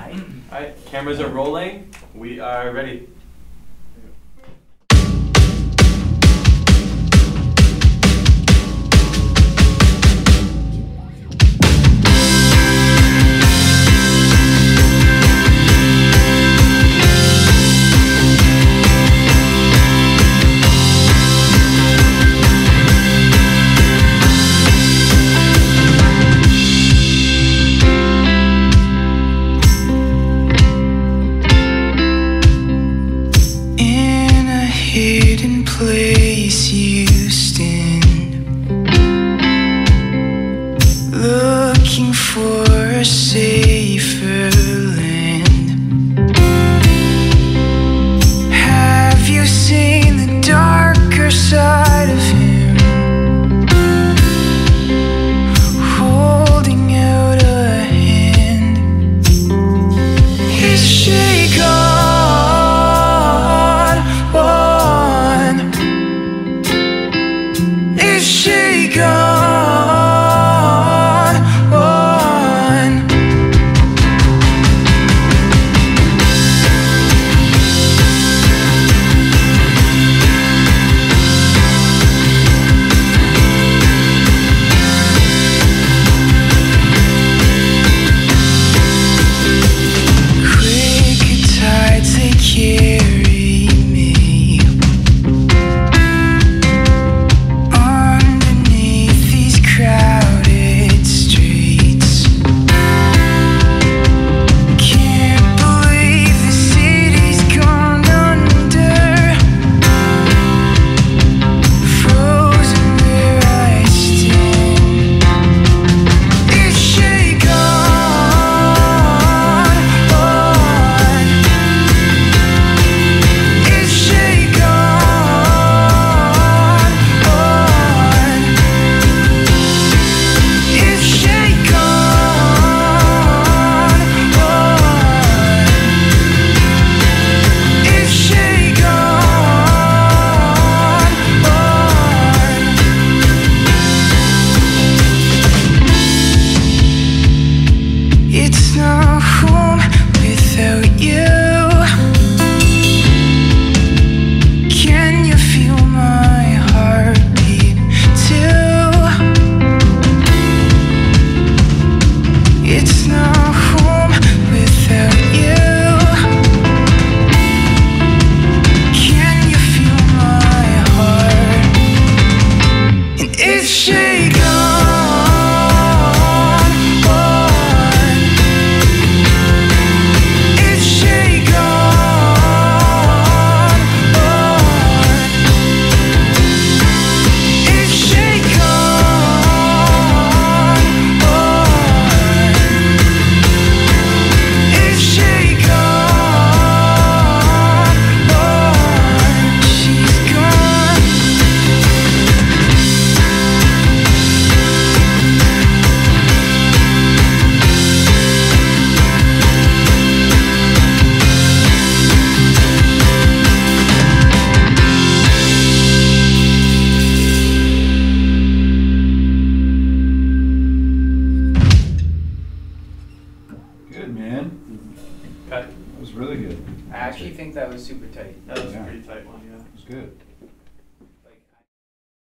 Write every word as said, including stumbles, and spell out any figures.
tight. All right, cameras are rolling. We are ready. Hidden place you stand, looking for a safer land. Have you seen the darker side of him, holding out a hand? His shake on. Is she gone? One. Quick tides they carry me crowded streets. Can't believe the city's gone under, frozen where I stand. Is she gone? On. Is she gone? On. Is she gone? On. Is she gone? On. It's not home without you. Can you feel my heartbeat too? It's not home without you. Can you feel my heart? And is she gone? On. Is she gone? On. Is she gone? On. Is she gone? On. She's gone. Good, man. Cut. That was really good. I actually think that was super tight. That was Yeah. a pretty tight one, yeah. It was good.